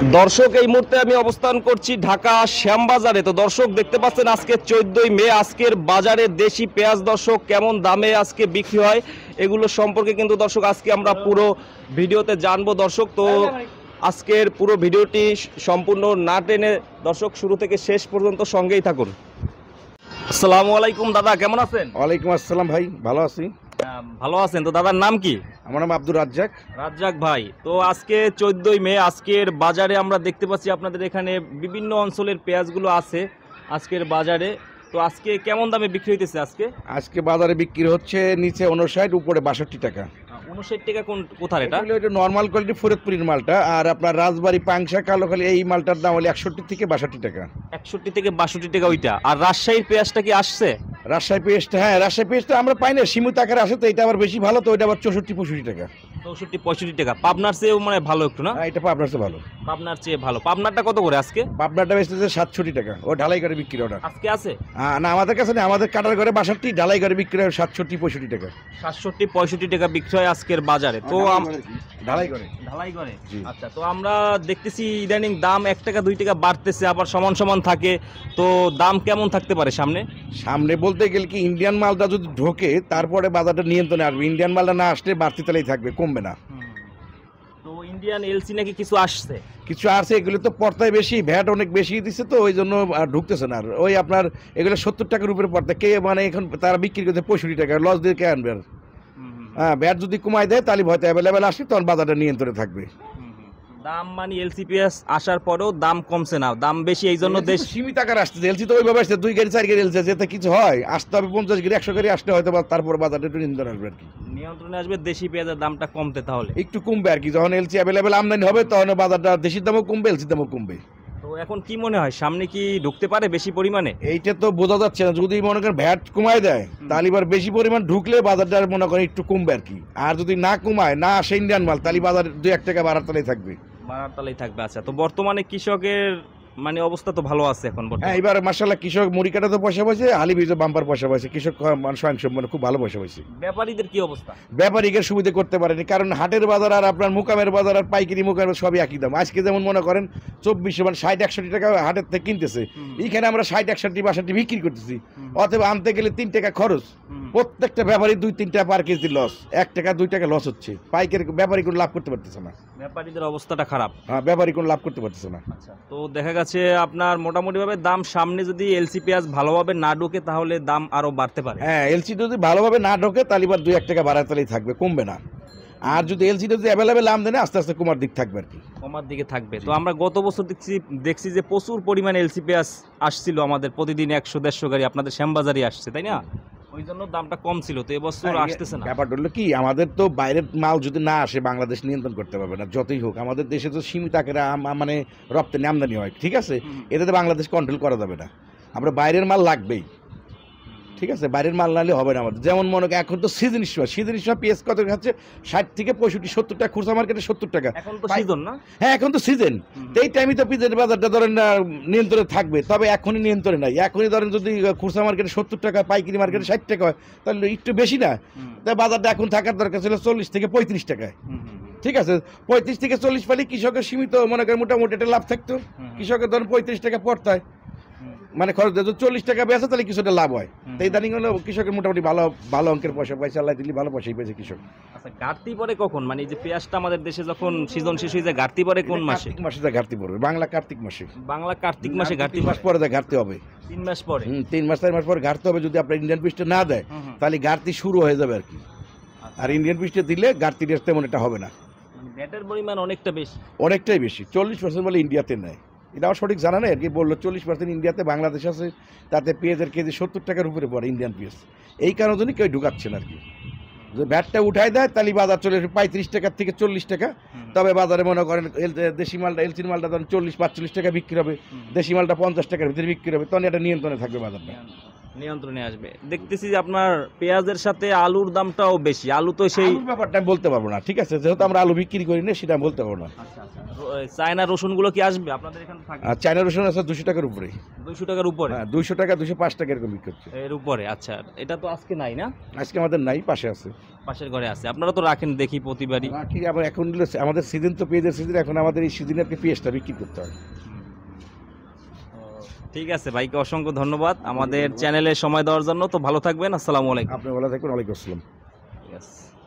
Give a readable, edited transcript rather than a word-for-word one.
দর্শক, এই মুহূর্তে আমি অবস্থান করছি ঢাকা শ্যামবাজারে। তো দর্শক দেখতে পাচ্ছেন আজকে 14ই মে, আজকের বাজারে দেশি পেঁয়াজ দর্শক কেমন দামে আজকে বিক্রি হয় এগুলো সম্পর্কে কিন্তু দর্শক আজকে আমরা পুরো ভিডিওতে জানবো দর্শক। তো আজকের পুরো ভিডিওটি সম্পূর্ণ না টেনে দর্শক শুরু থেকে শেষ পর্যন্ত সঙ্গেই থাকুন। আসসালামু আলাইকুম দাদা, কেমন আছেন? ওয়ালাইকুম আসসালাম ভাই, ভালো আছি। ভালো আছেন তো? দাদার নাম কি? আমার নাম আব্দুর রাজ্জাক। রাজ্জাক ভাই, তো আজকে 14ই মে, আজকের বাজারে আমরা দেখতে পাচ্ছি আপনাদের এখানে বিভিন্ন অঞ্চলের পেঁয়াজগুলো আছে আজকের বাজারে। তো আজকে কেমন দামে বিক্রি হইতেছে? আজকে বাজারে বিক্রি হচ্ছে নিচে 59, উপরে 62 টাকা। 59 টাকা কোথার এটা? এটা নর্মাল কোয়ালিটি ফরিদপুরের মালটা। আর আপনার রাজবাড়ি পাংশা কালোখালী এই মালটার দাম হলো 61 থেকে 62 টাকা। 61 থেকে 62 টাকা ওইটা। আর রাজশাহীর পেঁয়াজটা কি আসছে? রাজশাহী পেস্টটা, হ্যাঁ রাজশাহী পেস্টটা আমরা পাই না, সীমিত আকারে আসে, তো এটা আবার বেশি ভালো, তো এটা আবার 64-65 টাকা। 64-65 টাকা। পাবনার চেয়েও মানে ভালো একটু না? হ্যাঁ, এটা পাবনার চেয়ে ভালো। পাবনার চেয়ে ভালো। পাবনারটা কত করে আজকে? পাবনারটা বেচতেছে 67 টাকা। ও ঢালাই করে বিক্রি ওটা আজকে আছে? না, আমাদের কাছে না, আমাদের কাটার ঘরে 62, ঢালাই করে বিক্রি হয় 67-65 টাকা। 67-65 টাকা বিক্রি হয় আজকের বাজারে। তো ঢালাই করে। ঢালাই করে। আচ্ছা, তো আমরা দেখতেছি ইদানিং দাম 1 টাকা 2 টাকা বাড়তেছে, আবার সমান সমান থাকে। তো দাম কেমন থাকতে পারে সামনে? সামনে বলতে গেলে কি, ইন্ডিয়ান মালটা যদি ঢোকে তারপরে বাজারটা নিয়ন্ত্রণে আসবে। ইন্ডিয়ান মালটা না আসলে বাড়তি তালেই থাকবে, কমবে না। তো ইন্ডিয়ান এলসি নাকি কিছু আসছে? কিছু আছে, এগুলো তো পর্তায় বেশি, ভ্যাট অনেক বেশি দিচ্ছে, তো ওই জন্য আর ঢুকতেছে না। আর ওই আপনার এগুলো 70 টাকার উপরে পর্তা, কে মানে এখন তারা বিক্রি করতে 65 টাকা, লস দিয়ে কে আনবে? আর হ্যাঁ, ভ্যাট যদি কমায় দেয় তাহলে হয়তো অ্যাভেলেবেল আসে, তখন বাজারটা নিয়ন্ত্রণে থাকবে। দাম মানে এলসিপিএস আসার পরেও দাম কমছে না, দাম বেশি, এই জন্য দেশ সীমিত আকার আসছে। এলসি তো ওইভাবে আসছে, 2 গাড়ি 4 গাড়ি এলসি, যেতে কিছু হয় আসতে হবে 50 গাড়ি 100 গাড়ি আসলে হয়তো তারপর বাজারটা একটু নিয়ন্ত্রণে আসবে আর কি। নিয়ন্ত্রণে আসবে, দেশি পেঁয়াজের দামটা কমতে তাহলে একটু কমবে আর কি। যখন এলসি অ্যাভেলেবেল আমদানি হবে তখন বাজারটা দেশির দামও কমবে, এলসির দামও কমবে। তো এখন কি মনে হয় সামনে কি ঢুকতে পারে বেশি পরিমাণে? এইটা তো বোঝা যাচ্ছে না। যদি মনে করেন ভ্যাট কমায় দেয় তাহলে এবার বেশি পরিমাণ ঢুকলে বাজারটা মনে করেন একটু কমবে আর কি। আর যদি না কমায়, না আসে ইন্ডিয়ান মাল, তাহলে বাজার 2-1 টাকা বাড়ার তালেই থাকবে। বাড়ার তালেই থাকবে। আচ্ছা, তো বর্তমানে কৃষকের মানে অবস্থা তো ভালো আছে এখন বর্তমানে? হ্যাঁ, এবার মাশাআল্লাহ কৃষক মুড়ি কাটা তো পয়সা পাইছে, আলি বীজও বাম্পার পয়সা পাইছে, কৃষক স্বয়ংসম্পূর্ণ খুব ভালো পয়সা পাইছে। ব্যাপারীদের কি অবস্থা? ব্যাপারীদের সুবিধা করতে পারেনি, কারণ হাটের বাজার আর আপনার মুকামের বাজার আর পাইকারি মুকামের সবই একই দাম। আজকে যেমন মনে করেন 24 মানে 60-61 টাকা হাটের থেকে কিনতেছে, এইখানে আমরা 60-61-62 বিক্রি করতেছি। অথবা আনতে গেলে 3 টাকা খরচ, প্রত্যেকটা ব্যাপারী 2-3 টাকা পার কেজি লস, 1 টাকা 2 টাকা লস হচ্ছে। পাইকারি ব্যাপারী কোনো লাভ করতে পারতেছে না। ব্যাপারীদের অবস্থাটা খারাপ। হ্যাঁ, ব্যাপারী কোনো লাভ করতে পারতেছে না। আচ্ছা, তো দেখা গেছে আপনার মোটামুটি ভাবে দাম সামনে যদি এলসি পেঁয়াজ ভালোভাবে না ঢোকে তাহলে দাম আরো বাড়তে পারে। হ্যাঁ, এলসি যদি ভালোভাবে না ঢোকে তাহলে এবার 2-1 টাকা বাড়ার তালেই থাকবে, কমবে না। আর যদি এলসি যদি অ্যাভেলেবেল আমদানি আস্তে আস্তে কমার দিক থাকবে আর কি, কমার দিকে থাকবে। তো আমরা গত বছর দেখছি যে প্রচুর পরিমাণে এলসি পেঁয়াজ আসছিল আমাদের, প্রতিদিন 100-150 গাড়ি আপনাদের শ্যামবাজারে আসছে, তাই না? ওই জন্য দামটা কম ছিল। তো এবছর আসতেছে না। ব্যাপারটা হলো কি, আমাদের তো বাইরের মাল যদি না আসে বাংলাদেশ নিয়ন্ত্রণ করতে পারবে না, যতই হোক। আমাদের দেশে তো সীমিত আকারে মানে রপ্তানি আমদানি হয়, ঠিক আছে, এটাতে বাংলাদেশ কন্ট্রোল করা যাবে না। আমরা বাইরের মাল লাগবেই, ঠিক আছে, বাইরের মাল নাহলে হবে না আমাদের। যেমন মনে করেন এখন তো সিজন সময় পেঁয়াজ কত খাচ্ছে, 60 থেকে 65-70 টাকা, খুচরা মার্কেটে 70 টাকা। এখন তো সিজন না? হ্যাঁ, এখন তো সিজন, এই টাইমে তো পেঁয়াজের বাজারটা ধরেন নিয়ন্ত্রণে থাকবে। তবে এখনই নিয়ন্ত্রণে নাই। এখনই ধরেন যদি খুচরা মার্কেটে 70 টাকা, পাইকারি মার্কেটে 60 টাকা হয়, তাহলে একটু বেশি না? তাই বাজারটা এখন থাকার দরকার ছিল 40 থেকে 35 টাকায়, ঠিক আছে। 35 থেকে 40 পালি কৃষকের সীমিত মনে করেন মোটামুটি একটা লাভ থাকতো। কৃষকের ধরেন 35 টাকা পড়তায়, মানে খরচ যদি 40 টাকা বেচে তাহলে কিছুটা লাভ হয়। তাই ইদানিং হলো কৃষকের মোটামুটি ভালো ভালো অঙ্কের পয়সা পাইছে, আল্লাহ দিল্লি ভালো পয়সাই পেয়েছে কৃষক। আচ্ছা, ঘাটতি পরে কখন? মানে এই যে পেঁয়াজটা আমাদের দেশে যখন সিজন শেষ হয়ে যায় ঘাটতি পরে কোন মাসে? কার্তিক মাসে যা ঘাটতি পড়বে, বাংলা কার্তিক মাসে। বাংলা কার্তিক মাসে ঘাটতি মাস পরে যা ঘাটতি হবে, 3 মাস পরে। 3-4 মাস পরে ঘাটতি হবে। যদি আপনার ইন্ডিয়ান পিসটা না দেয় তাহলে ঘাটতি শুরু হয়ে যাবে আর কি। আর ইন্ডিয়ান পিসটা দিলে ঘাটতি তেমন এটা হবে না। মানে ব্যাটের পরিমাণ অনেকটা বেশি, অনেকটাই বেশি। 40% বলে ইন্ডিয়াতে নেয়, এটা আমার সঠিক জানা নেই আর কি। বললো 40% ইন্ডিয়াতে, বাংলাদেশ আছে, তাতে পেঁয়াজের কেজি 70 টাকার উপরে পড়ে ইন্ডিয়ান পেঁয়াজ। এই কারণে জন্য কেউ ঢুকাচ্ছে না আর কি। যদি ব্যাটটা উঠাই দেয় তাহলে বাজার চলে 35 টাকার থেকে 40 টাকা। তবে বাজারে মনে করেন দেশি মালটা, এলসির মালটা ধরেন 40-45 টাকা বিক্রি হবে, দেশি মালটা 50 টাকার ভিতরে বিক্রি হবে, তখন এটা নিয়ন্ত্রণে থাকবে বাজারটা। নিয়ন্ত্রণে আসবে। দেখতেছি যে আপনার পেঁয়াজের সাথে আলুর দামটাও বেশি, আলু তো সেই আলুর ব্যাপারটা আমি বলতে পারবো না, ঠিক আছে, যেহেতু আমরা আলু বিক্রি করি না সেটা আমি বলতে পারবো না। চায়না রসুনগুলো কি আসবে আপনাদের এখানে থাকে? আর চায়না রসুন আছে 200 টাকার উপরে। 200 টাকার উপরে? হ্যাঁ, 200 টাকা 205 টাকা এরকম বিক্রি হচ্ছে এর উপরে। আচ্ছা, এটা তো আজকে নাই না? আজকে আমাদের নাই, পাশে আছে। পাশের ঘরে আছে, আপনারা তো রাখেন দেখি প্রতিবারই। রাখি আবার, এখন হলো আমাদের সিজন তো পেঁয়াজের সিজন, এখন আমাদের এই সিজনে আর কি পেঁয়াজটা বিক্রি করতে হয়। ঠিক আছে ভাইকে অসংখ্য ধন্যবাদ আমাদের চ্যানেলে সময় দেওয়ার জন্য। তো ভালো থাকবেন, আসসালামু আলাইকুম। আপনি ভালো থাকবেন, ওয়ালাইকুম আসসালাম। ঠিক আছে।